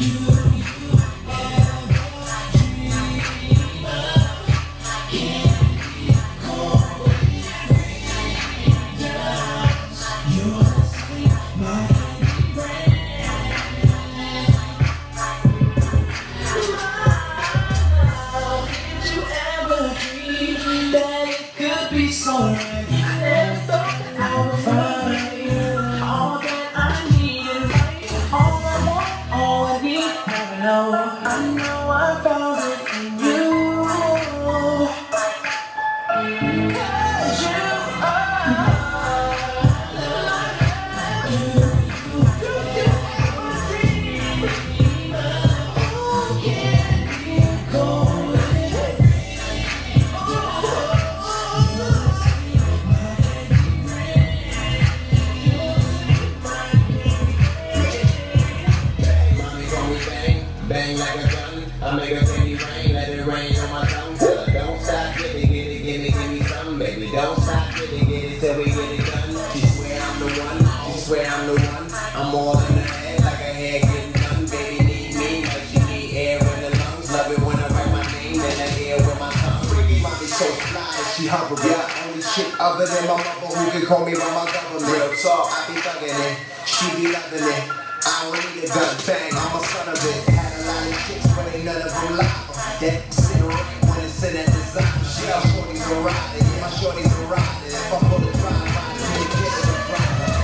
Bang like a gun, I make a penny rain, let it rain on my tongue. Tell her don't stop, get it, give me some, baby. Don't stop, get it till we get it done. She swear I'm the one, she swear I'm the one. I'm all in her head like a head getting done. Baby need me like she need air in the lungs. Love it when I write my name and I hear with my tongue. Freaky mommy so fly, she humble. Yeah, only chick other than my mother who can call me by my government. Real talk, I be thugging it, she be loving it. I don't need a gun, bang, I'm a son of it. Had a lot of chicks, but ain't none of them live. That cigarette when it's in that design. She got shorties a ride, yeah, my shorties a ride. If I pull the drive, I can't get it a ride.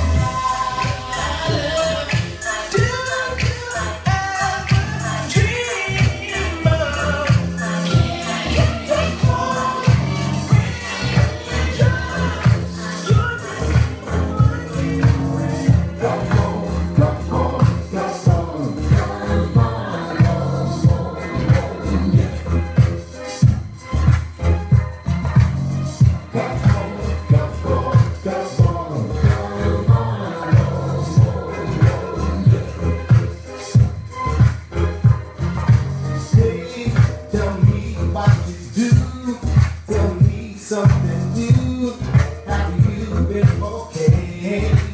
Do you ever dream of? Something new, have you been okay?